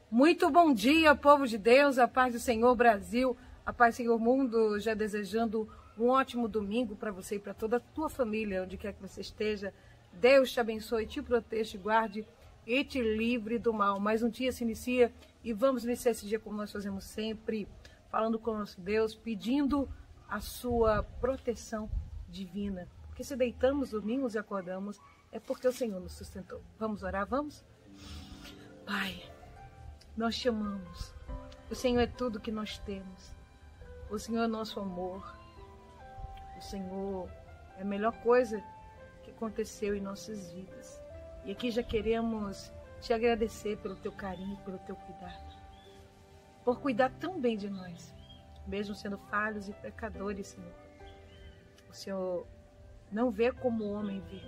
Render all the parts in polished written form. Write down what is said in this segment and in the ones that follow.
Muito bom dia, povo de Deus, a paz do Senhor Brasil, a paz do Senhor mundo, já desejando um ótimo domingo para você e para toda a tua família, onde quer que você esteja. Deus te abençoe, te proteja, te guarde e te livre do mal. Mais um dia se inicia e vamos iniciar esse dia como nós fazemos sempre, falando com o nosso Deus, pedindo a sua proteção divina. Porque se deitamos, dormimos e acordamos, é porque o Senhor nos sustentou. Vamos orar, vamos? Pai, nós te amamos. O Senhor é tudo que nós temos. O Senhor é nosso amor. O Senhor é a melhor coisa que aconteceu em nossas vidas. E aqui já queremos te agradecer pelo teu carinho, pelo teu cuidado. Por cuidar tão bem de nós, mesmo sendo falhos e pecadores, Senhor. O Senhor não vê como o homem vê.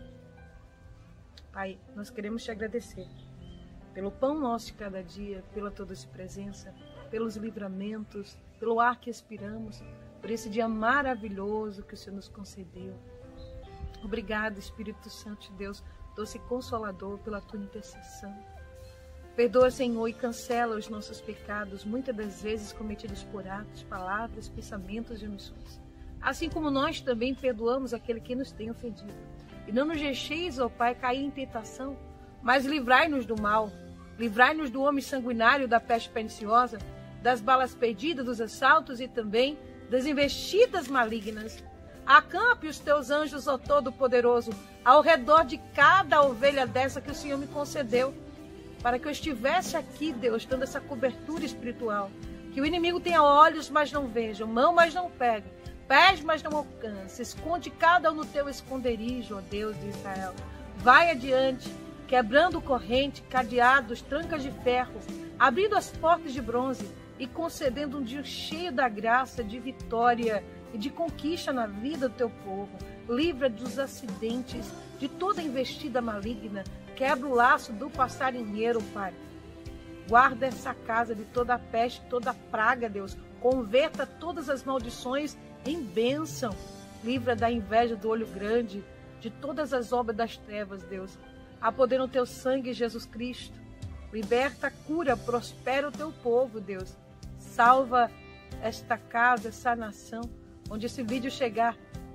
Pai, nós queremos te agradecer pelo pão nosso de cada dia, pela tua doce presença, pelos livramentos, pelo ar que expiramos, por esse dia maravilhoso que o Senhor nos concedeu. Obrigado, Espírito Santo de Deus, doce Consolador, pela tua intercessão. Perdoa, Senhor, e cancela os nossos pecados, muitas das vezes cometidos por atos, palavras, pensamentos e omissões. Assim como nós também perdoamos aquele que nos tem ofendido. E não nos deixeis, ó Pai, cair em tentação, mas livrai-nos do mal. Livrai-nos do homem sanguinário, da peste perniciosa, das balas perdidas, dos assaltos e também das investidas malignas. Acampe os teus anjos, ó Todo-Poderoso, ao redor de cada ovelha dessa que o Senhor me concedeu, para que eu estivesse aqui, Deus, dando essa cobertura espiritual. Que o inimigo tenha olhos, mas não veja, mão, mas não pega, pés, mas não alcance. Esconde cada um no teu esconderijo, ó Deus de Israel. Vai adiante, quebrando corrente, cadeados, trancas de ferro, abrindo as portas de bronze e concedendo um dia cheio da graça, de vitória e de conquista na vida do teu povo. Livra dos acidentes, de toda investida maligna. Quebra o laço do passarinheiro, Pai. Guarda essa casa de toda a peste, toda a praga, Deus. Converta todas as maldições em bênção. Livra da inveja do olho grande, de todas as obras das trevas, Deus. Há poder no teu sangue, Jesus Cristo. Liberta, cura, prospera o teu povo, Deus. Salva esta casa, essa nação, onde esse vídeo chegar.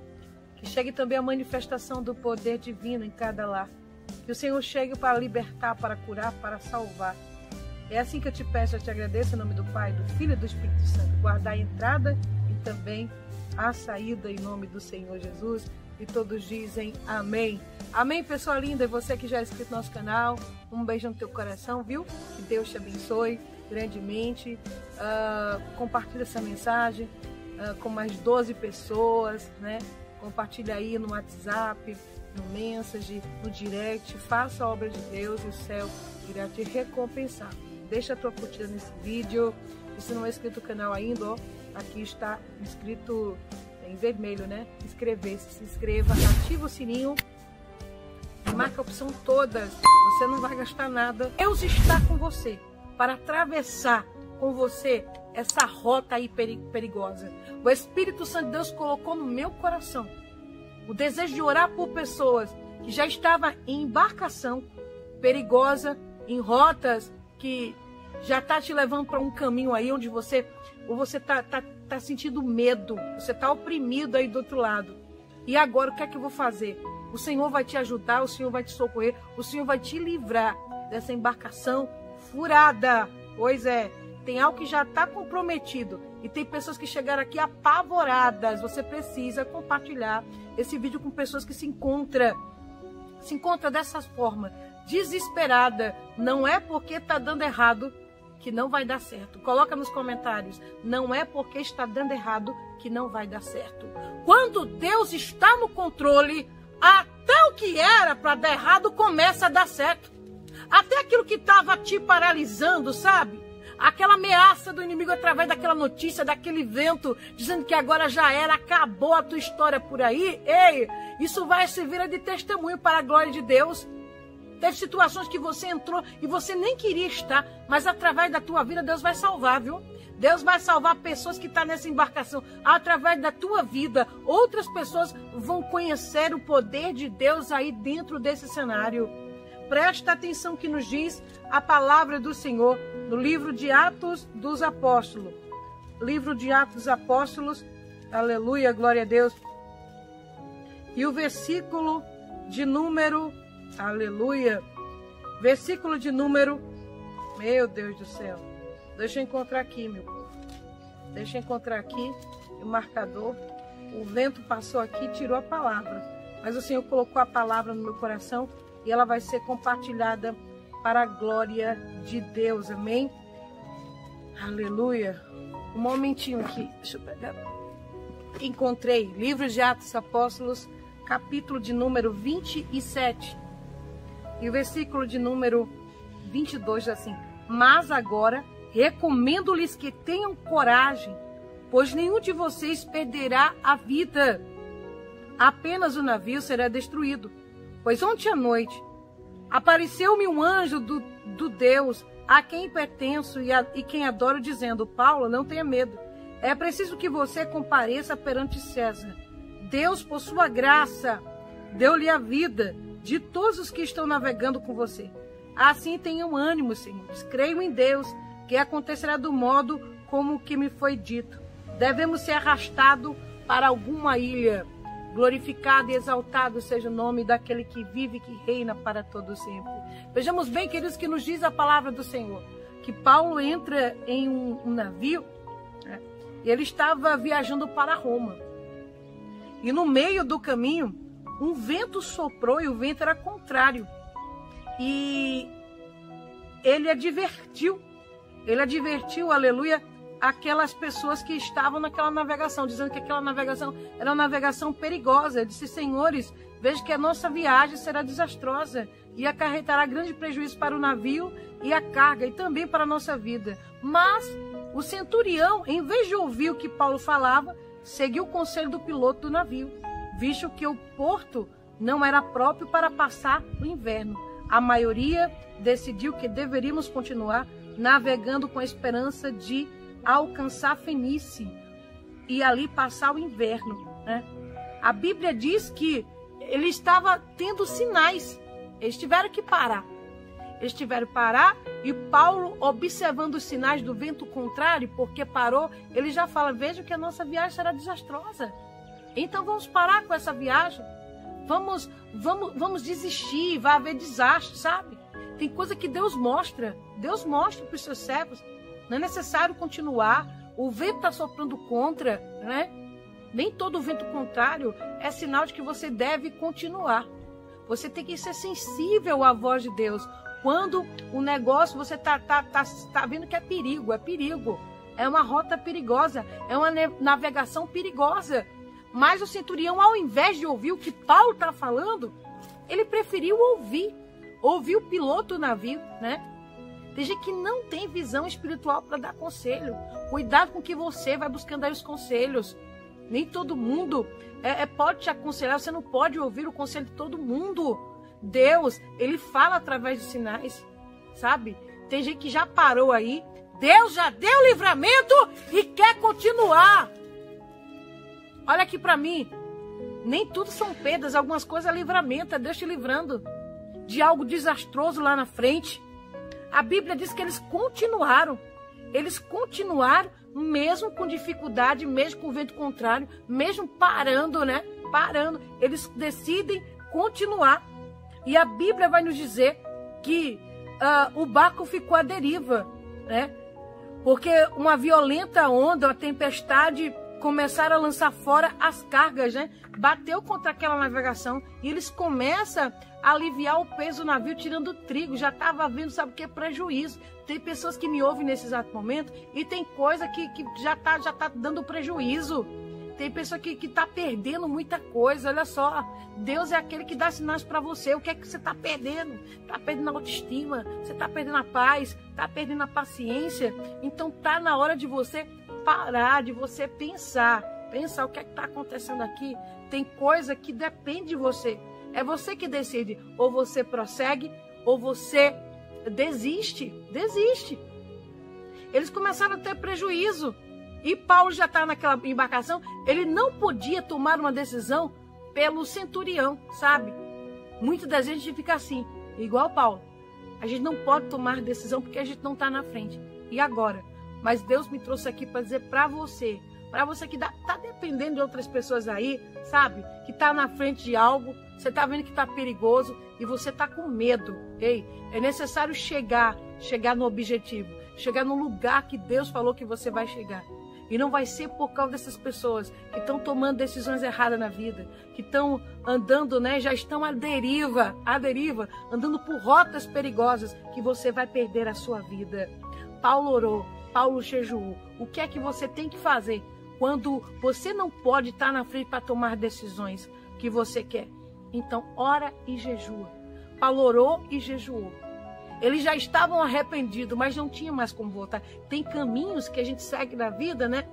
Que chegue também a manifestação do poder divino em cada lar. Que o Senhor chegue para libertar, para curar, para salvar. É assim que eu te peço, eu te agradeço em nome do Pai, do Filho e do Espírito Santo. Guardar a entrada e também a saída em nome do Senhor Jesus. E todos dizem amém. Amém, pessoa linda. E você que já é inscrito no nosso canal, um beijo no teu coração, viu? Que Deus te abençoe grandemente. Compartilha essa mensagem com mais 12 pessoas, né? Compartilha aí no WhatsApp, no Message, no Direct. Faça a obra de Deus e o céu irá te recompensar. Deixa a tua curtida nesse vídeo. E se não é inscrito no canal ainda, ó, aqui está inscrito em vermelho, né? Inscrever-se, se inscreva, ativa o sininho e marca a opção todas. Você não vai gastar nada. Deus está com você para atravessar com você essa rota aí perigosa. O Espírito Santo de Deus colocou no meu coração o desejo de orar por pessoas que já estavam em embarcação perigosa, em rotas que já está te levando para um caminho aí onde você tá sentindo medo, você está oprimido aí do outro lado. E agora o que é que eu vou fazer? O Senhor vai te ajudar, o Senhor vai te socorrer, o Senhor vai te livrar dessa embarcação furada. Pois é, tem algo que já está comprometido e tem pessoas que chegaram aqui apavoradas. Você precisa compartilhar esse vídeo com pessoas que se encontram dessa forma, desesperada. Não é porque está dando errado que não vai dar certo. Coloca nos comentários. Não é porque está dando errado que não vai dar certo. Quando Deus está no controle, até o que era para dar errado começa a dar certo. Até aquilo que estava te paralisando, sabe? Aquela ameaça do inimigo através daquela notícia, daquele vento, dizendo que agora já era, acabou a tua história por aí. Ei, isso vai servir de testemunho para a glória de Deus. Teve situações que você entrou e você nem queria estar, mas através da tua vida Deus vai salvar, viu? Deus vai salvar pessoas que estão nessa embarcação. Através da tua vida, outras pessoas vão conhecer o poder de Deus aí dentro desse cenário. Presta atenção que nos diz a palavra do Senhor. no livro de Atos dos Apóstolos. Livro de Atos dos Apóstolos, aleluia, glória a Deus. E o versículo de número, aleluia, versículo de número, meu Deus do céu, deixa eu encontrar aqui, meu povo. Deixa eu encontrar aqui o marcador. O vento passou aqui e tirou a palavra. Mas o Senhor colocou a palavra no meu coração e ela vai ser compartilhada para a glória de Deus. Amém? Aleluia. Um momentinho aqui. Deixa eu pegar. Encontrei. Livro de Atos dos Apóstolos, capítulo de número 27. E o versículo de número 22 diz assim: mas agora recomendo-lhes que tenham coragem, pois nenhum de vocês perderá a vida. Apenas o navio será destruído. Pois ontem à noite apareceu-me um anjo do Deus a quem pertenço e quem adoro, dizendo: Paulo, não tenha medo. É preciso que você compareça perante César. Deus, por sua graça, deu-lhe a vida de todos os que estão navegando com você. Assim tenham ânimo, senhores. Creio em Deus, que acontecerá do modo como que me foi dito. Devemos ser arrastados para alguma ilha. Glorificado e exaltado seja o nome daquele que vive e que reina para todo sempre. Vejamos bem, queridos, que nos diz a palavra do Senhor, que Paulo entra em um navio, né, e ele estava viajando para Roma. E no meio do caminho, um vento soprou e o vento era contrário. E ele advertiu, aleluia, aquelas pessoas que estavam naquela navegação, dizendo que aquela navegação era uma navegação perigosa. Ele disse: senhores, veja que a nossa viagem será desastrosa e acarretará grande prejuízo para o navio e a carga, e também para a nossa vida. Mas o centurião, em vez de ouvir o que Paulo falava, seguiu o conselho do piloto do navio, visto que o porto não era próprio para passar o inverno. A maioria decidiu que deveríamos continuar navegando com a esperança de alcançar Fenícia e ali passar o inverno, né? A Bíblia diz que ele estava tendo sinais. Eles tiveram que parar. E Paulo, observando os sinais do vento contrário, porque parou, ele já fala: veja que a nossa viagem será desastrosa. Então vamos parar com essa viagem. Vamos desistir, vai haver desastre, sabe? Tem coisa que Deus mostra para os seus servos. Não é necessário continuar. O vento está soprando contra, né? Nem todo vento contrário é sinal de que você deve continuar. Você tem que ser sensível à voz de Deus. Quando o negócio você tá vendo que é perigo. É uma rota perigosa, é uma navegação perigosa. Mas o centurião, ao invés de ouvir o que Paulo está falando, ele preferiu ouvir o piloto do navio, né? Tem gente que não tem visão espiritual para dar conselho. Cuidado com que você vai buscando aí os conselhos. Nem todo mundo pode te aconselhar. Você não pode ouvir o conselho de todo mundo. Deus, ele fala através de sinais, sabe? Tem gente que já parou aí. Deus já deu livramento e quer continuar. Olha aqui para mim. Nem tudo são perdas. Algumas coisas é livramento. É Deus te livrando de algo desastroso lá na frente. A Bíblia diz que eles continuaram. Mesmo com dificuldade, mesmo com o vento contrário, mesmo parando, né? Eles decidem continuar. E a Bíblia vai nos dizer que o barco ficou à deriva, né? Porque uma violenta onda, uma tempestade, começaram a lançar fora as cargas, né? Bateu contra aquela navegação e eles começam a aliviar o peso do navio, tirando o trigo. Já estava vendo, sabe o que? Prejuízo. Tem pessoas que me ouvem nesse exato momento e tem coisa que já tá dando prejuízo. Tem pessoa que está perdendo muita coisa. Olha só, Deus é aquele que dá sinais para você. O que é que você está perdendo? Está perdendo a autoestima, você está perdendo a paz, está perdendo a paciência. Então tá na hora de você parar, de você pensar o que é que está acontecendo aqui. Tem coisa que depende de você. É você que decide. Ou você prossegue, ou você desiste. Eles começaram a ter prejuízo. E Paulo já está naquela embarcação. Ele não podia tomar uma decisão pelo centurião, sabe? Muitas das vezes a gente fica assim, igual Paulo. A gente não pode tomar decisão porque a gente não está na frente. E agora? Mas Deus me trouxe aqui para dizer para você que está dependendo de outras pessoas aí, sabe? Que está na frente de algo, você está vendo que está perigoso e você está com medo. Ei, é necessário chegar no objetivo, chegar no lugar que Deus falou que você vai chegar. E não vai ser por causa dessas pessoas que estão tomando decisões erradas na vida, que estão andando, né, já estão à deriva, andando por rotas perigosas, que você vai perder a sua vida. Paulo orou, Paulo jejuou. O que é que você tem que fazer quando você não pode estar na frente para tomar decisões que você quer? Então, ora e jejua. Paulo orou e jejuou. Eles já estavam arrependidos, mas não tinha mais como voltar. Tem caminhos que a gente segue na vida, né?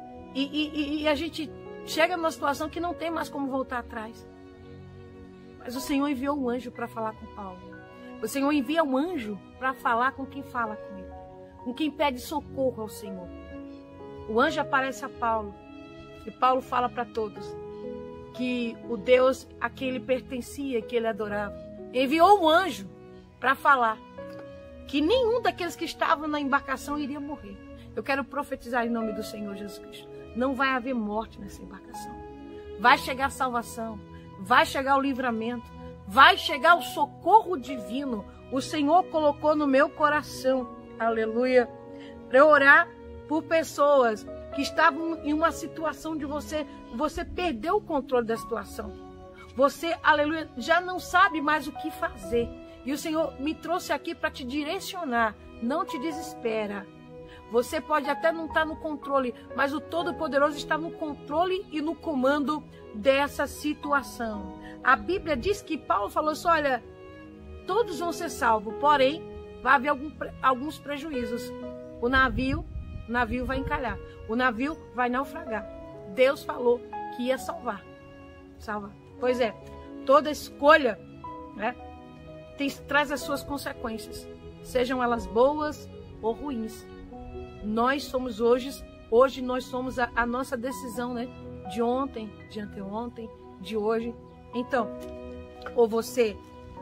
E a gente chega numa situação que não tem mais como voltar atrás. Mas o Senhor enviou um anjo para falar com Paulo. O Senhor envia um anjo para falar com quem fala com ele, com quem pede socorro ao Senhor. O anjo aparece a Paulo e Paulo fala para todos que o Deus a quem ele pertencia, que ele adorava, enviou um anjo para falar que nenhum daqueles que estavam na embarcação iria morrer. Eu quero profetizar em nome do Senhor Jesus Cristo. Não vai haver morte nessa embarcação. Vai chegar a salvação, vai chegar o livramento, vai chegar o socorro divino. O Senhor colocou no meu coração, aleluia, para eu orar por pessoas que estavam em uma situação de você perdeu o controle da situação. Você, aleluia, já não sabe mais o que fazer. E o Senhor me trouxe aqui para te direcionar. Não te desespera. Você pode até não estar no controle, mas o Todo-Poderoso está no controle e no comando dessa situação. A Bíblia diz que Paulo falou assim, olha, todos vão ser salvos, porém, vai haver alguns prejuízos. O navio vai encalhar. O navio vai naufragar. Deus falou que ia salvar. Pois é, toda escolha, né, traz as suas consequências, sejam elas boas ou ruins. Nós somos hoje nós somos a nossa decisão, né? De ontem, de anteontem, de hoje. Então, ou você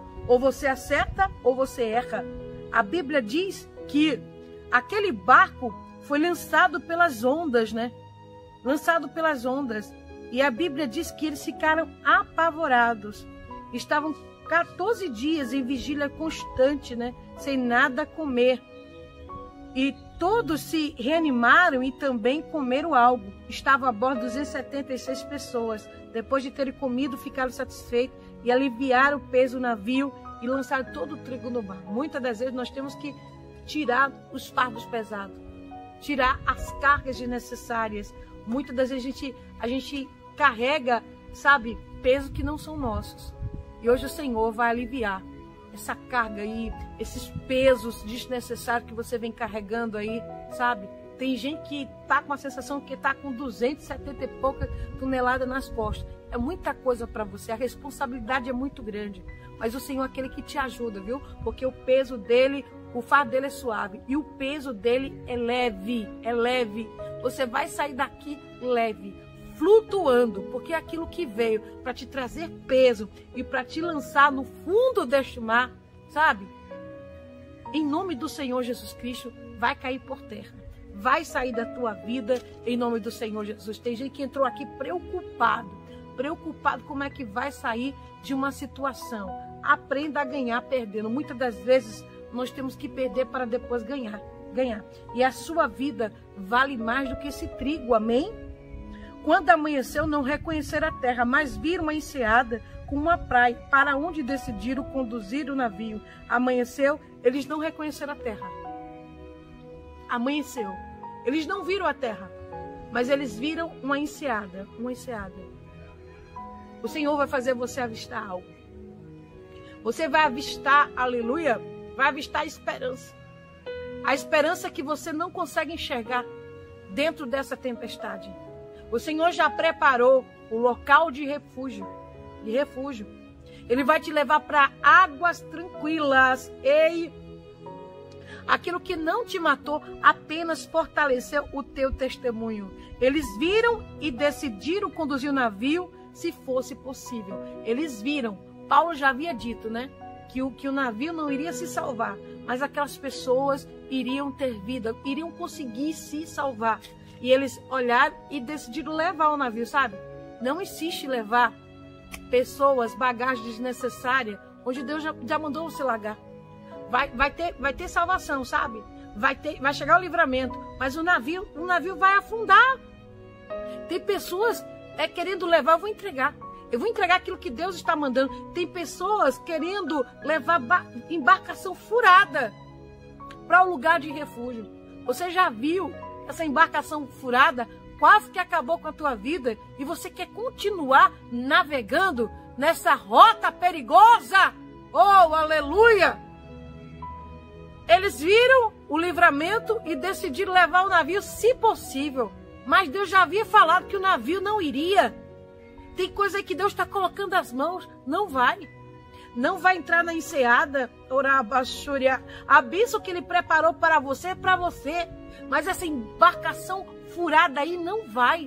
acerta ou você erra. A Bíblia diz que aquele barco foi lançado pelas ondas, né? Lançado pelas ondas. E a Bíblia diz que eles ficaram apavorados. Estavam 14 dias em vigília constante, né? Sem nada comer. E todos se reanimaram e também comeram algo. Estavam a bordo 276 pessoas. Depois de terem comido, ficaram satisfeitos e aliviaram o peso do navio e lançaram todo o trigo no mar. Muitas das vezes nós temos que tirar os fardos pesados, tirar as cargas desnecessárias. Muitas das vezes a gente carrega, sabe, pesos que não são nossos. E hoje o Senhor vai aliviar essa carga aí, esses pesos desnecessários que você vem carregando aí, sabe? Tem gente que tá com a sensação que tá com 270 e poucas toneladas nas costas. É muita coisa para você, a responsabilidade é muito grande. Mas o Senhor é aquele que te ajuda, viu? Porque o peso dele, o fardo dele é suave e o peso dele é leve, é leve. Você vai sair daqui leve, flutuando, porque é aquilo que veio para te trazer peso e para te lançar no fundo deste mar, sabe? Em nome do Senhor Jesus Cristo, vai cair por terra. Vai sair da tua vida em nome do Senhor Jesus. Tem gente que entrou aqui preocupado como é que vai sair de uma situação. Aprenda a ganhar perdendo. Muitas das vezes nós temos que perder para depois ganhar. E a sua vida vale mais do que esse trigo, amém? Quando amanheceu, não reconheceram a terra, mas viram uma enseada com uma praia, para onde decidiram conduzir o navio. Amanheceu, eles não reconheceram a terra. Amanheceu. Eles não viram a terra, mas eles viram uma enseada. O Senhor vai fazer você avistar algo. Você vai avistar, aleluia, vai avistar a esperança. A esperança que você não consegue enxergar dentro dessa tempestade. O Senhor já preparou o local de refúgio. Ele vai te levar para águas tranquilas. Ei, aquilo que não te matou apenas fortaleceu o teu testemunho. Eles viram e decidiram conduzir o navio se fosse possível. Eles viram. Paulo já havia dito, né? que o navio não iria se salvar, mas aquelas pessoas iriam ter vida, iriam conseguir se salvar. E eles olharam e decidiram levar o navio, sabe? Não insiste em levar pessoas, bagagem desnecessária, onde Deus já mandou você largar. Vai ter salvação, sabe? Vai chegar o livramento, mas o navio vai afundar. Tem pessoas querendo levar, eu vou entregar aquilo que Deus está mandando. Tem pessoas querendo levar embarcação furada para o lugar de refúgio. Você já viu essa embarcação furada? Quase que acabou com a tua vida e você quer continuar navegando nessa rota perigosa. Oh, aleluia! Eles viram o livramento e decidiram levar o navio, se possível. Mas Deus já havia falado que o navio não iria. Tem coisa aí que Deus está colocando as mãos, não vai. Não vai entrar na enseada, a bênção que Ele preparou para você é para você. Mas essa embarcação furada aí não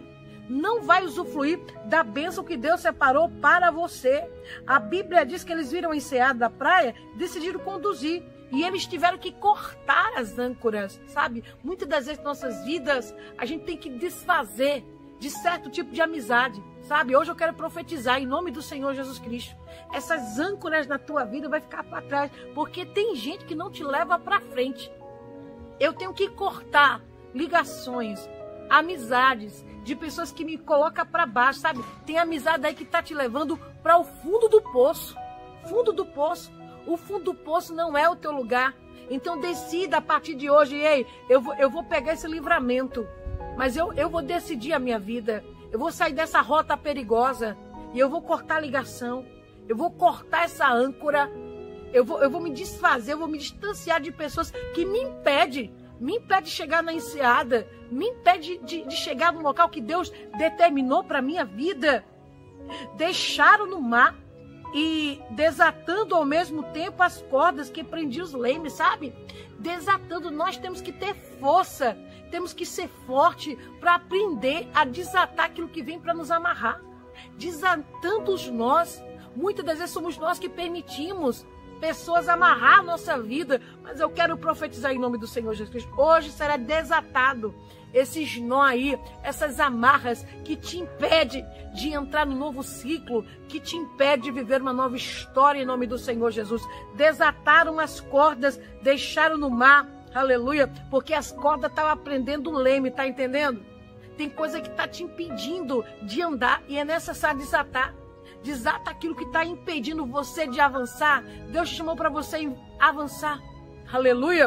vai usufruir da bênção que Deus separou para você. A Bíblia diz que eles viram a enseada da praia, decidiram conduzir. E eles tiveram que cortar as âncoras, sabe? Muitas das vezes, nossas vidas, a gente tem que desfazer de certo tipo de amizade, sabe? Hoje eu quero profetizar em nome do Senhor Jesus Cristo. Essas âncoras na tua vida vai ficar para trás, porque tem gente que não te leva para frente. Eu tenho que cortar ligações, amizades de pessoas que me colocam para baixo, sabe? Tem amizade aí que tá te levando para o fundo do poço. Fundo do poço. O fundo do poço não é o teu lugar. Então decida a partir de hoje, ei, eu vou pegar esse livramento, mas eu vou decidir a minha vida. Eu vou sair dessa rota perigosa e eu vou cortar a ligação. Eu vou cortar essa âncora. Eu vou me desfazer, eu vou me distanciar de pessoas que me impedem de chegar na enseada, me impede de chegar no local que Deus determinou para a minha vida. Deixaram no mar e desatando ao mesmo tempo as cordas que prendiam os lemes, sabe? Desatando, nós temos que ter força, temos que ser forte para aprender a desatar aquilo que vem para nos amarrar. Desatando os nós, muitas das vezes somos nós que permitimos pessoas amarrar a nossa vida, mas eu quero profetizar em nome do Senhor Jesus Cristo. Hoje será desatado esses nó aí, essas amarras que te impedem de entrar no novo ciclo, que te impede de viver uma nova história em nome do Senhor Jesus. Desataram as cordas, deixaram no mar, aleluia, porque as cordas estavam prendendo o leme, tá entendendo? Tem coisa que está te impedindo de andar e é necessário desatar. Desata aquilo que está impedindo você de avançar. Deus te chamou para você avançar. Aleluia.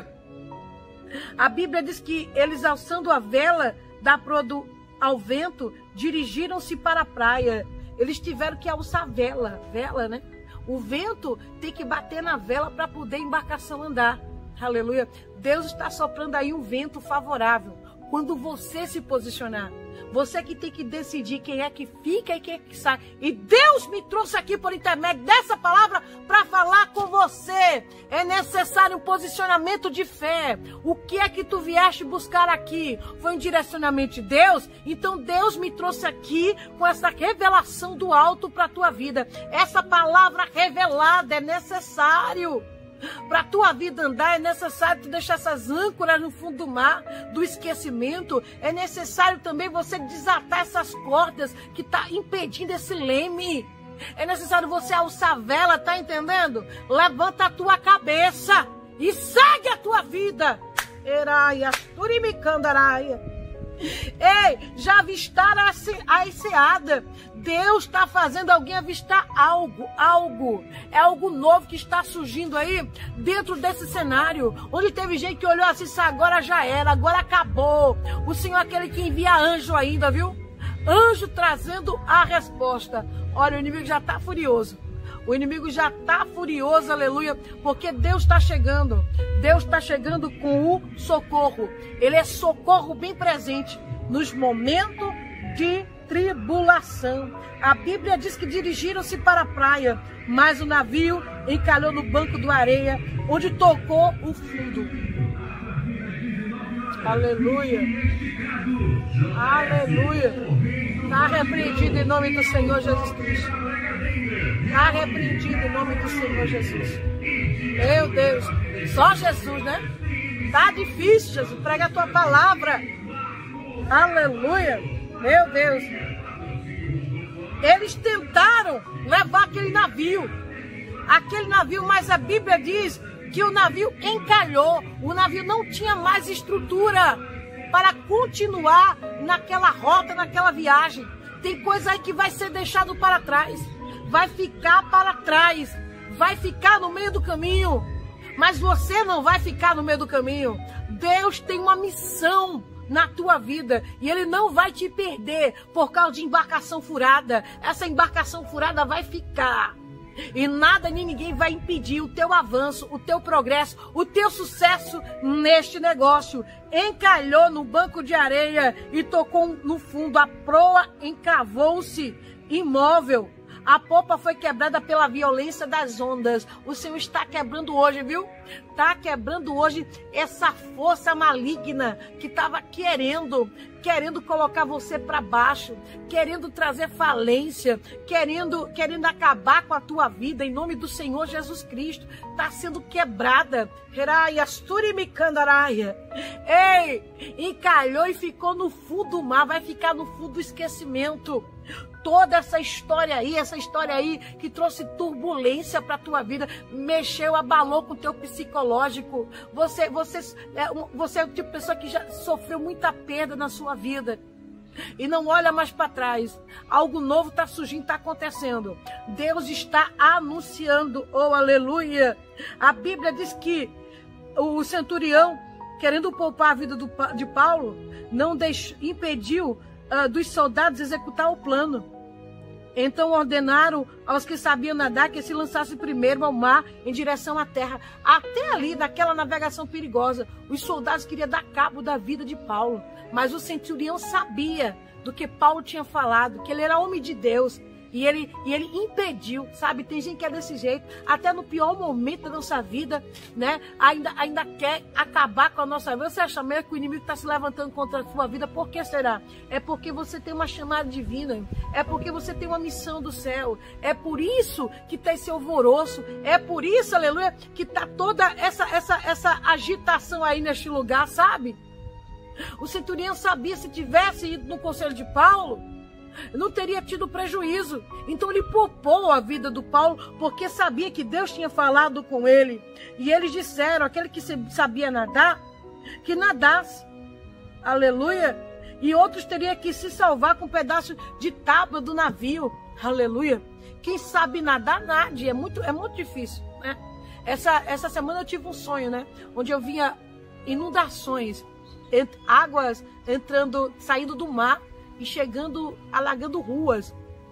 A Bíblia diz que eles, alçando a vela da proa ao vento, dirigiram-se para a praia. Eles tiveram que alçar a vela, né? O vento tem que bater na vela para poder a embarcação andar. Aleluia. Deus está soprando aí um vento favorável. Quando você se posicionar, você que tem que decidir quem é que fica e quem é que sai. E Deus me trouxe aqui por intermédio dessa palavra para falar com você. É necessário um posicionamento de fé. O que é que tu vieste buscar aqui? Foi um direcionamento de Deus? Então Deus me trouxe aqui com essa revelação do alto para a tua vida. Essa palavra revelada é necessário. Para a tua vida andar, é necessário tu deixar essas âncoras no fundo do mar, do esquecimento. É necessário também você desatar essas cordas que tá impedindo esse leme. É necessário você alçar a vela, tá entendendo? Levanta a tua cabeça e segue a tua vida. Eraia, turimicandaraia. Ei, já avistaram a enseada. Deus está fazendo alguém avistar algo. É algo novo que está surgindo aí dentro desse cenário. Onde teve gente que olhou assim, agora já era, agora acabou. O Senhor é aquele que envia anjo ainda, viu? Anjo trazendo a resposta. Olha, o inimigo já está furioso. O inimigo já está furioso, aleluia, porque Deus está chegando. Deus está chegando com o socorro. Ele é socorro bem presente nos momentos de tribulação. A Bíblia diz que dirigiram-se para a praia, mas o navio encalhou no banco de areia, onde tocou o fundo. Aleluia. Aleluia. Está repreendido em nome do Senhor Jesus Cristo. Está repreendido em nome do Senhor Jesus. Meu Deus, só Jesus, né? Tá difícil, Jesus. Prega a tua palavra. Aleluia. Meu Deus. Eles tentaram levar aquele navio, mas a Bíblia diz que o navio encalhou. O navio não tinha mais estrutura para continuar naquela rota, naquela viagem. Tem coisa aí que vai ser deixado para trás, vai ficar para trás, vai ficar no meio do caminho. Mas você não vai ficar no meio do caminho. Deus tem uma missão na tua vida e Ele não vai te perder por causa de embarcação furada. Essa embarcação furada vai ficar. E nada nem ninguém vai impedir o teu avanço, o teu progresso, o teu sucesso neste negócio. Encalhou no banco de areia e tocou no fundo. A proa encravou-se imóvel. A popa foi quebrada pela violência das ondas. O Senhor está quebrando hoje, viu? Está quebrando hoje essa força maligna que estava querendo colocar você para baixo, querendo trazer falência, querendo acabar com a tua vida, em nome do Senhor Jesus Cristo. Está sendo quebrada. Ei, encalhou e ficou no fundo do mar, vai ficar no fundo do esquecimento. Toda essa história aí que trouxe turbulência para a tua vida, mexeu, abalou com o teu psicológico. Você é o tipo de pessoa que já sofreu muita perda na sua vida e não olha mais para trás. Algo novo está surgindo, está acontecendo. Deus está anunciando, oh aleluia. A Bíblia diz que o centurião, querendo poupar a vida de Paulo, impediu dos soldados executar o plano. Então ordenaram aos que sabiam nadar que se lançassem primeiro ao mar em direção à terra. Até ali, naquela navegação perigosa, os soldados queriam dar cabo da vida de Paulo. Mas o centurião sabia do que Paulo tinha falado, que ele era homem de Deus. E ele impediu, sabe? Tem gente que é desse jeito, até no pior momento da nossa vida, né? Ainda quer acabar com a nossa vida. Você acha mesmo que o inimigo está se levantando contra a sua vida? Por que será? É porque você tem uma chamada divina, é porque você tem uma missão do céu, é por isso que está esse alvoroço, é por isso, aleluia, que está toda essa agitação aí neste lugar, sabe? O centurião sabia, se tivesse ido no conselho de Paulo, não teria tido prejuízo. Então ele poupou a vida do Paulo, porque sabia que Deus tinha falado com ele. E eles disseram, aquele que sabia nadar, que nadasse. Aleluia. E outros teriam que se salvar com um pedaço de tábua do navio. Aleluia. Quem sabe nadar, nade. É muito difícil, né? Essa semana eu tive um sonho, né? Onde eu via inundações, águas saindo do mar e chegando, alagando ruas.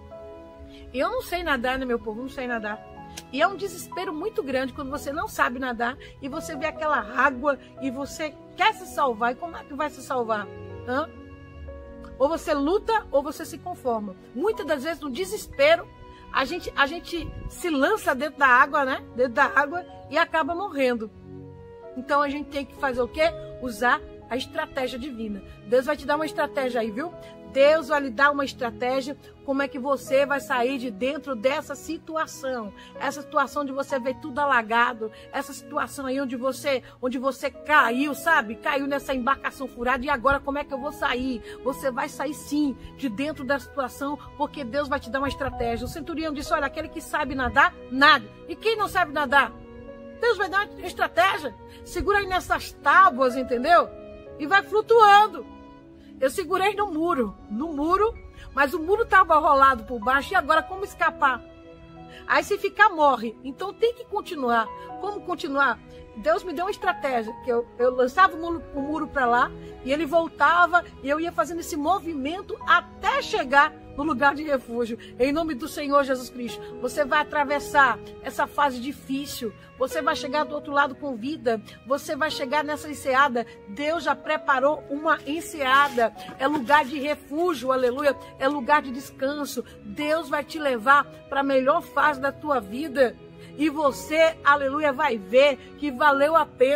Eu não sei nadar, né, meu povo? Não sei nadar. E é um desespero muito grande quando você não sabe nadar e você vê aquela água e você quer se salvar. E como é que vai se salvar? Hã? Ou você luta ou você se conforma. Muitas das vezes, no desespero, a gente se lança dentro da água, né? Dentro da água e acaba morrendo. Então a gente tem que fazer o quê? Usar a estratégia divina. Deus vai te dar uma estratégia aí, viu? Deus vai lhe dar uma estratégia, como é que você vai sair de dentro dessa situação. Essa situação de você ver tudo alagado, essa situação aí onde você caiu, sabe? Caiu nessa embarcação furada e agora como é que eu vou sair? Você vai sair sim de dentro da situação, porque Deus vai te dar uma estratégia. O centurião disse, olha, aquele que sabe nadar, nada. E quem não sabe nadar? Deus vai dar uma estratégia. Segura aí nessas tábuas, entendeu? E vai flutuando. Eu segurei no muro, mas o muro estava rolado por baixo, e agora como escapar? Aí se ficar, morre. Então tem que continuar. Como continuar? Deus me deu uma estratégia, que eu lançava o muro para lá, e ele voltava, e eu ia fazendo esse movimento até chegar no lugar de refúgio. Em nome do Senhor Jesus Cristo, você vai atravessar essa fase difícil, você vai chegar do outro lado com vida, você vai chegar nessa enseada. Deus já preparou uma enseada, é lugar de refúgio, aleluia, é lugar de descanso. Deus vai te levar para a melhor fase da tua vida. E você, aleluia, vai ver que valeu a pena.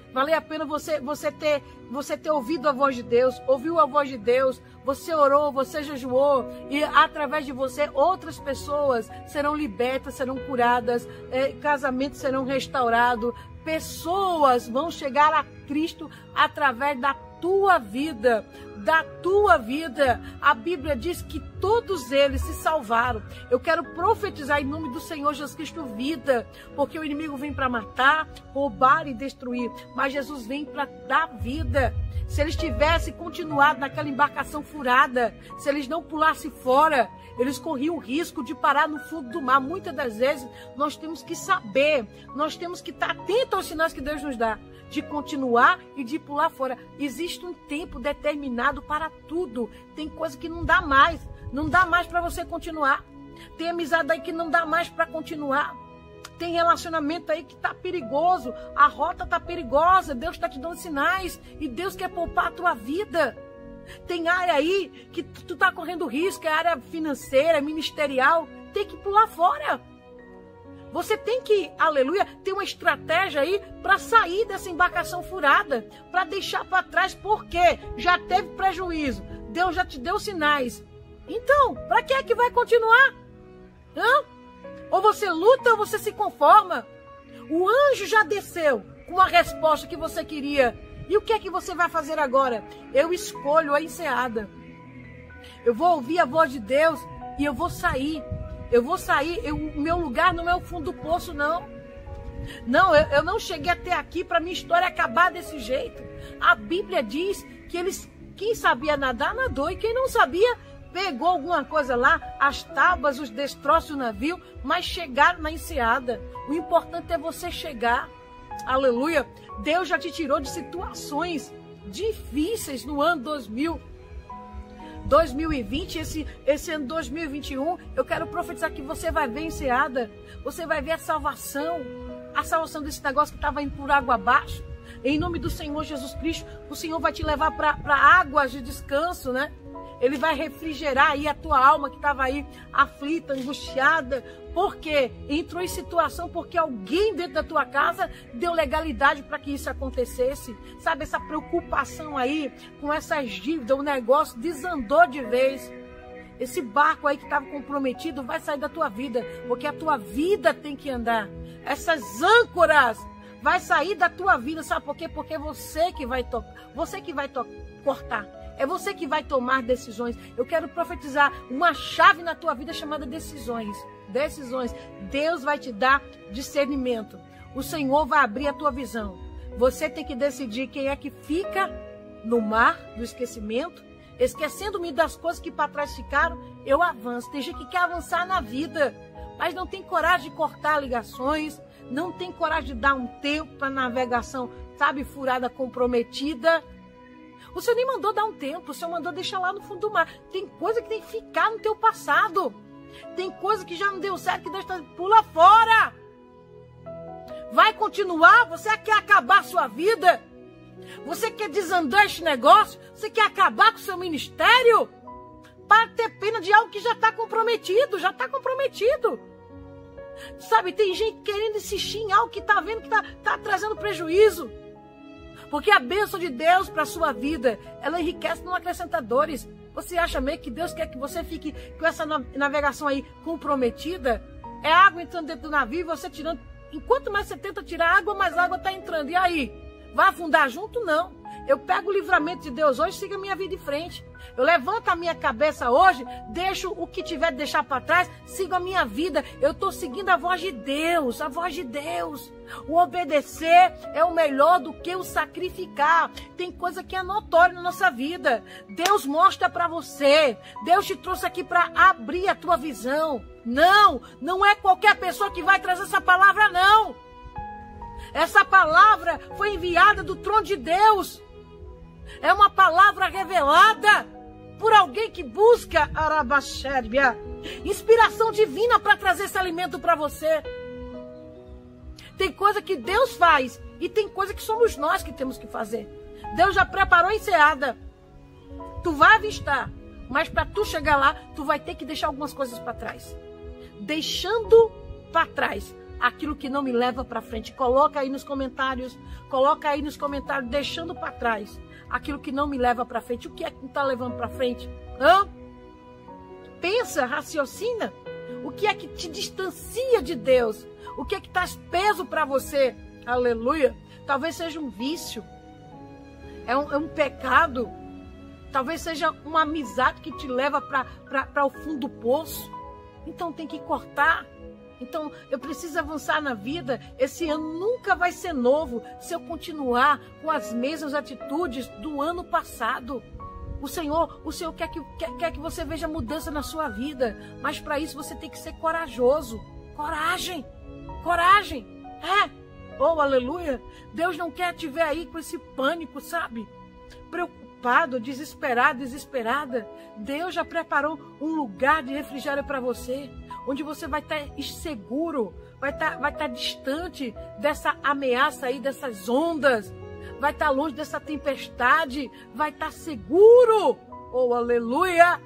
Valeu a pena você ter ouvido a voz de Deus, ouviu a voz de Deus, você orou, você jejuou, e através de você outras pessoas serão libertas, serão curadas, casamentos serão restaurados, pessoas vão chegar a Cristo através da tua vida, da tua vida. A Bíblia diz que todos eles se salvaram. Eu quero profetizar em nome do Senhor Jesus Cristo vida, porque o inimigo vem para matar, roubar e destruir, mas Jesus vem para dar vida. Se eles tivessem continuado naquela embarcação furada, se eles não pulassem fora, eles corriam o risco de parar no fundo do mar. Muitas das vezes nós temos que saber, nós temos que estar atentos aos sinais que Deus nos dá, de continuar e de pular fora. Existe um tempo determinado para tudo. Tem coisa que não dá mais para você continuar. Tem amizade aí que não dá mais para continuar. Tem relacionamento aí que está perigoso, a rota está perigosa, Deus está te dando sinais e Deus quer poupar a tua vida. Tem área aí que tu está correndo risco, é área financeira, ministerial, tem que pular fora. Você tem que, aleluia, ter uma estratégia aí para sair dessa embarcação furada, para deixar para trás, porque já teve prejuízo, Deus já te deu sinais. Então, para que é que vai continuar? Hã? Ou você luta ou você se conforma. O anjo já desceu com a resposta que você queria. E o que é que você vai fazer agora? Eu escolho a enseada. Eu vou ouvir a voz de Deus e eu vou sair. Eu vou sair. O meu lugar não é o fundo do poço, não. Não, eu não cheguei até aqui para minha história acabar desse jeito. A Bíblia diz que quem sabia nadar, nadou. E quem não sabia, pegou alguma coisa lá, as tábuas, os destroços do navio, mas chegaram na enseada. O importante é você chegar. Aleluia. Deus já te tirou de situações difíceis no ano 2020, esse ano 2021, eu quero profetizar que você vai ver enseada, você vai ver a salvação desse negócio que estava indo por água abaixo. Em nome do Senhor Jesus Cristo, o Senhor vai te levar para águas de descanso, né? Ele vai refrigerar aí a tua alma que estava aí aflita, angustiada. Por quê? Entrou em situação porque alguém dentro da tua casa deu legalidade para que isso acontecesse. Sabe, essa preocupação aí com essas dívidas, o negócio desandou de vez. Esse barco aí que estava comprometido vai sair da tua vida, porque a tua vida tem que andar. Essas âncoras vai sair da tua vida, sabe por quê? Porque você que vai cortar. É você que vai tomar decisões. Eu quero profetizar uma chave na tua vida chamada decisões. Decisões. Deus vai te dar discernimento. O Senhor vai abrir a tua visão. Você tem que decidir quem é que fica no mar do esquecimento, esquecendo-me das coisas que para trás ficaram, eu avanço. Tem gente que quer avançar na vida, mas não tem coragem de cortar ligações, não tem coragem de dar um tempo para navegação, sabe, furada, comprometida. O Senhor nem mandou dar um tempo, o Senhor mandou deixar lá no fundo do mar. Tem coisa que tem que ficar no teu passado. Tem coisa que já não deu certo, que Deus está... Pula fora! Vai continuar? Você quer acabar a sua vida? Você quer desandar este negócio? Você quer acabar com o seu ministério? Para ter pena de algo que já está comprometido, Sabe, tem gente querendo insistir em algo que está vendo que está trazendo prejuízo. Porque a bênção de Deus para a sua vida, ela enriquece, não acrescenta dores. Você acha meio que Deus quer que você fique com essa navegação aí comprometida? É água entrando dentro do navio e você tirando. Enquanto mais você tenta tirar água, mais água está entrando. E aí? Vai afundar junto? Não. Eu pego o livramento de Deus hoje, siga a minha vida em frente. Eu levanto a minha cabeça hoje, deixo o que tiver de deixar para trás, sigo a minha vida. Eu estou seguindo a voz de Deus, a voz de Deus. O obedecer é o melhor do que o sacrificar. Tem coisa que é notória na nossa vida. Deus mostra para você. Deus te trouxe aqui para abrir a tua visão. Não é qualquer pessoa que vai trazer essa palavra, não. Essa palavra foi enviada do trono de Deus. É uma palavra revelada por alguém que busca Arabaxérbia, inspiração divina para trazer esse alimento para você. Tem coisa que Deus faz e tem coisa que somos nós que temos que fazer. Deus já preparou a enseada. Tu vai avistar, mas para tu chegar lá, tu vai ter que deixar algumas coisas para trás. Deixando para trás, aquilo que não me leva para frente. Coloca aí nos comentários, deixando para trás aquilo que não me leva para frente. O que é que está levando para frente? Pensa, raciocina. O que é que te distancia de Deus? O que é que está peso para você? Aleluia. Talvez seja um vício. É um pecado. Talvez seja uma amizade que te leva para o fundo do poço. Então tem que cortar. Então eu preciso avançar na vida. Esse ano nunca vai ser novo se eu continuar com as mesmas atitudes do ano passado. O Senhor quer que você veja mudança na sua vida. Mas para isso você tem que ser corajoso. Coragem. Oh, aleluia. Deus não quer te ver aí com esse pânico, sabe? Preocupado, desesperado, desesperada. Deus já preparou um lugar de refrigério para você, onde você vai estar inseguro, vai estar distante dessa ameaça aí, dessas ondas, vai estar longe dessa tempestade, vai estar seguro. Oh, aleluia!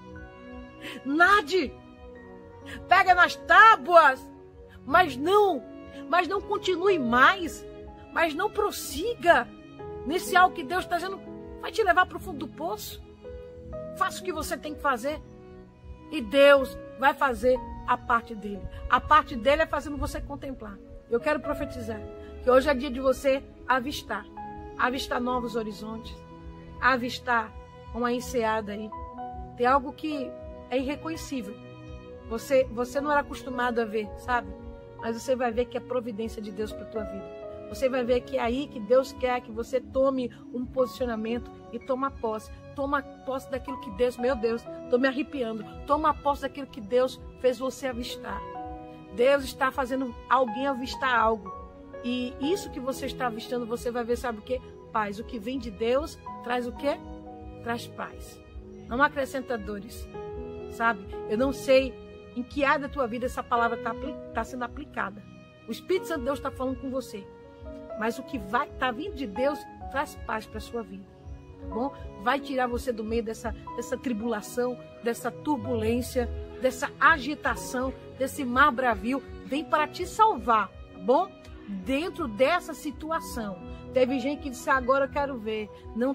Nade, pega nas tábuas, mas não continue mais, mas não prossiga nesse algo que Deus está dizendo, vai te levar para o fundo do poço. Faça o que você tem que fazer e Deus vai fazer a parte dele. A parte dele é fazendo você contemplar. Eu quero profetizar que hoje é dia de você avistar novos horizontes, avistar uma enseada aí. Tem algo que é irreconhecível. Você não era acostumado a ver, sabe? Mas você vai ver que é providência de Deus para a tua vida. Você vai ver que é aí que Deus quer que você tome um posicionamento e toma posse. Toma posse daquilo que Deus, meu Deus, estou me arrepiando. Toma posse daquilo que Deus fez você avistar. Deus está fazendo alguém avistar algo. E isso que você está avistando, você vai ver, sabe o quê? Paz. O que vem de Deus traz o quê? Traz paz. Não acrescenta dores, sabe? Eu não sei em que área da tua vida essa palavra está sendo aplicada. O Espírito Santo de Deus está falando com você. Mas o que está vindo de Deus traz paz para a sua vida. Tá bom? Vai tirar você do meio dessa tribulação, dessa turbulência, dessa agitação, desse mar bravio. Vem para te salvar, tá bom? Dentro dessa situação. Teve gente que disse, agora eu quero ver. Não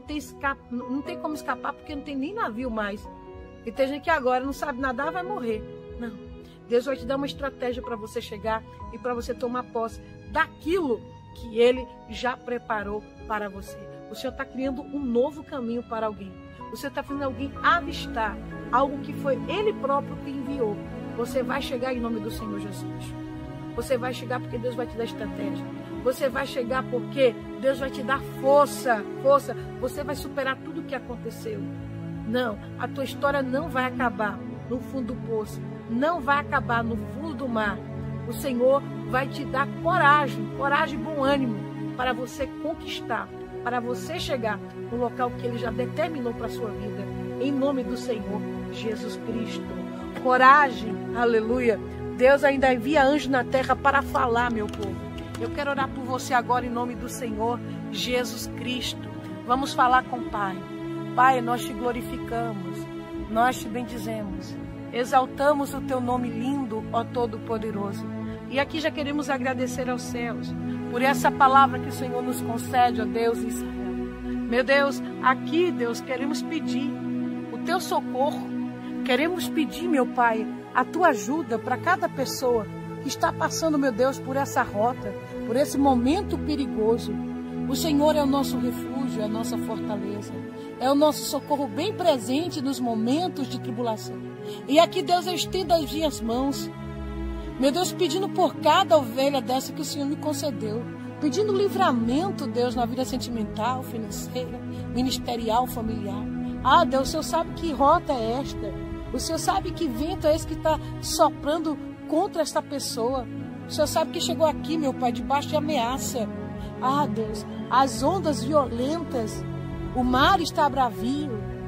tem como escapar porque não tem nem navio mais. E tem gente que agora não sabe nadar, vai morrer. Não. Deus vai te dar uma estratégia para você chegar e para você tomar posse daquilo que Ele já preparou para você. O Senhor está criando um novo caminho para alguém. O Senhor está fazendo alguém avistar algo que foi Ele próprio que enviou. Você vai chegar em nome do Senhor Jesus. Você vai chegar porque Deus vai te dar estratégia. Você vai chegar porque Deus vai te dar força. Você vai superar tudo o que aconteceu. Não, a tua história não vai acabar no fundo do poço. Não vai acabar no fundo do mar. O Senhor vai te dar coragem e bom ânimo para você conquistar, para você chegar no local que Ele já determinou para a sua vida. Em nome do Senhor Jesus Cristo. Coragem, aleluia. Deus ainda envia anjo na terra para falar, meu povo. Eu quero orar por você agora em nome do Senhor Jesus Cristo. Vamos falar com o Pai. Pai, nós te glorificamos, nós te bendizemos, exaltamos o teu nome lindo, ó Todo-Poderoso. E aqui já queremos agradecer aos céus por essa palavra que o Senhor nos concede, ó Deus Israel. Meu Deus, aqui, Deus, queremos pedir o teu socorro. Queremos pedir, meu Pai, a tua ajuda para cada pessoa que está passando, meu Deus, por essa rota, por esse momento perigoso. O Senhor é o nosso refúgio, é a nossa fortaleza. É o nosso socorro bem presente nos momentos de tribulação. E aqui, Deus, eu estendo as minhas mãos. Meu Deus, pedindo por cada ovelha dessa que o Senhor me concedeu. Pedindo livramento, Deus, na vida sentimental, financeira, ministerial, familiar. Ah, Deus, o Senhor sabe que rota é esta. O Senhor sabe que vento é esse que está soprando contra esta pessoa. O Senhor sabe que chegou aqui, meu Pai, debaixo de ameaça. Ah, Deus, as ondas violentas, o mar está bravio.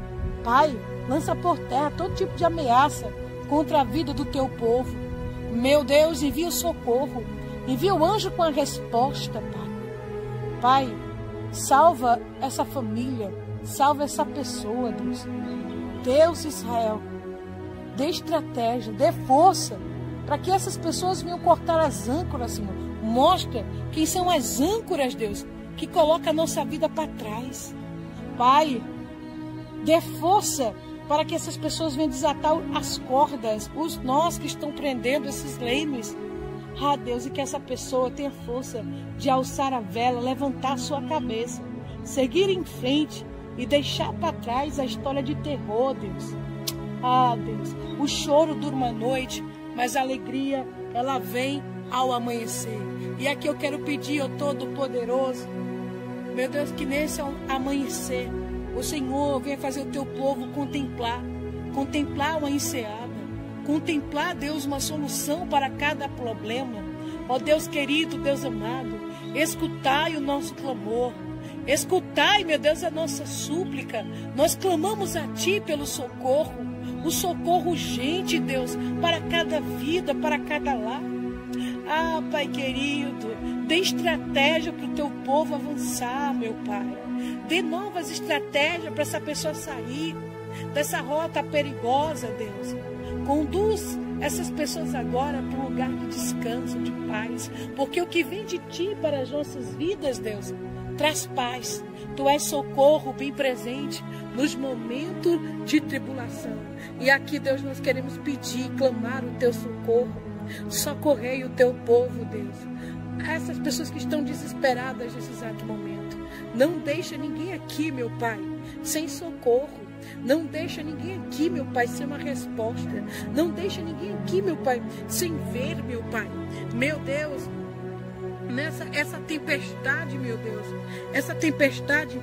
Pai, lança por terra todo tipo de ameaça contra a vida do teu povo. Meu Deus, envia o socorro, envia o anjo com a resposta, Pai. Pai, salva essa família, salva essa pessoa, Deus. Deus Israel, dê estratégia, dê força para que essas pessoas venham cortar as âncoras, Senhor. Mostra quem são as âncoras, Deus, que coloca a nossa vida para trás. Pai, dê força para que essas pessoas venham desatar as cordas, os nós que estão prendendo esses lemes. Ah, Deus, e que essa pessoa tenha força de alçar a vela, levantar a sua cabeça, seguir em frente e deixar para trás a história de terror, Deus. Ah, Deus, o choro dura uma noite, mas a alegria, ela vem ao amanhecer. E aqui eu quero pedir ao Todo-Poderoso, meu Deus, que nesse amanhecer, o Senhor venha fazer o teu povo contemplar uma enseada, contemplar, Deus, uma solução para cada problema. Ó Deus querido, Deus amado, escutai o nosso clamor, escutai, meu Deus, a nossa súplica. Nós clamamos a Ti pelo socorro, o socorro urgente, Deus, para cada vida, para cada lar. Ah, Pai querido, dê estratégia para o teu povo avançar, meu Pai. Dê novas estratégias para essa pessoa sair dessa rota perigosa, Deus. Conduz essas pessoas agora para um lugar de descanso, de paz. Porque o que vem de Ti para as nossas vidas, Deus, traz paz. Tu és socorro bem presente nos momentos de tribulação. E aqui, Deus, nós queremos pedir, clamar o Teu socorro. Socorrei o Teu povo, Deus. Essas pessoas que estão desesperadas nesse exato momento. Não deixa ninguém aqui, meu Pai, sem socorro. Não deixa ninguém aqui, meu Pai, sem uma resposta. Não deixa ninguém aqui, meu Pai, sem ver, meu Pai. Meu Deus, essa tempestade, meu Deus, essa tempestade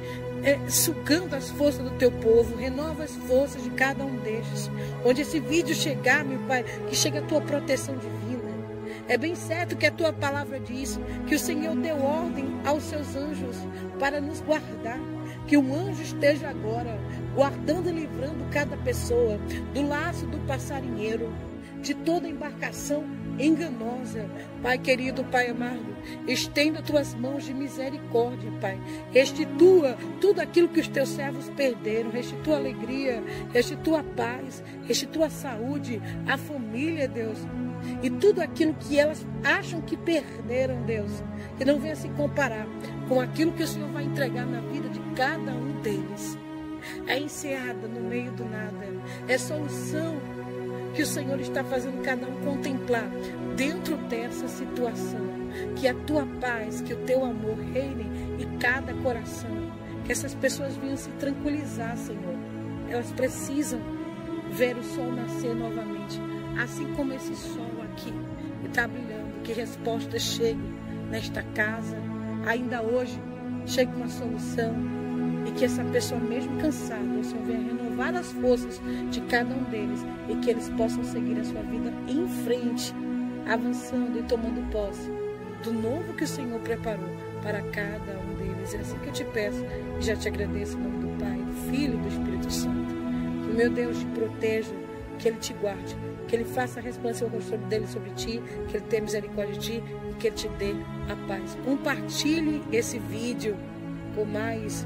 sugando as forças do Teu povo, renova as forças de cada um destes. Onde esse vídeo chegar, meu Pai, que chegue a Tua proteção divina. É bem certo que a Tua palavra diz que o Senhor deu ordem aos Seus anjos para nos guardar. Que um anjo esteja agora guardando e livrando cada pessoa do laço do passarinheiro, de toda embarcação enganosa. Pai querido, Pai amado, estenda Tuas mãos de misericórdia, Pai. Restitua tudo aquilo que os Teus servos perderam. Restitua a alegria, restitua a paz, restitua a saúde, a família, Deus. E tudo aquilo que elas acham que perderam, Deus, que não venha se comparar com aquilo que o Senhor vai entregar na vida de cada um deles. É enseada no meio do nada, é solução que o Senhor está fazendo cada um contemplar dentro dessa situação. Que a Tua paz, que o Teu amor reine em cada coração. Que essas pessoas venham se tranquilizar, Senhor. Elas precisam ver o sol nascer novamente, assim como esse sol aqui que está brilhando. Que resposta chegue nesta casa, ainda hoje, chegue uma solução. E que essa pessoa, mesmo cansada, o Senhor venha renovar as forças de cada um deles. E que eles possam seguir a sua vida em frente, avançando e tomando posse do novo que o Senhor preparou para cada um deles. É assim que eu te peço e já te agradeço em nome do Pai, do Filho e do Espírito Santo. Que o meu Deus te proteja, que Ele te guarde, que Ele faça resplandecer o rosto dele sobre ti, que Ele tenha misericórdia de ti e que Ele te dê a paz. Compartilhe esse vídeo com mais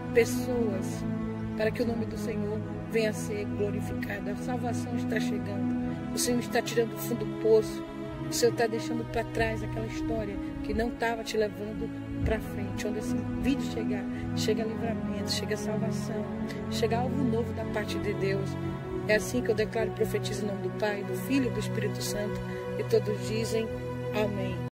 pessoas, para que o nome do Senhor venha a ser glorificado. A salvação está chegando. O Senhor está tirando do fundo do poço. O Senhor está deixando para trás aquela história que não estava te levando para frente. Onde esse vídeo chegar, chega livramento, chega salvação, chega algo novo da parte de Deus. É assim que eu declaro e profetizo em nome do Pai, do Filho e do Espírito Santo. E todos dizem amém.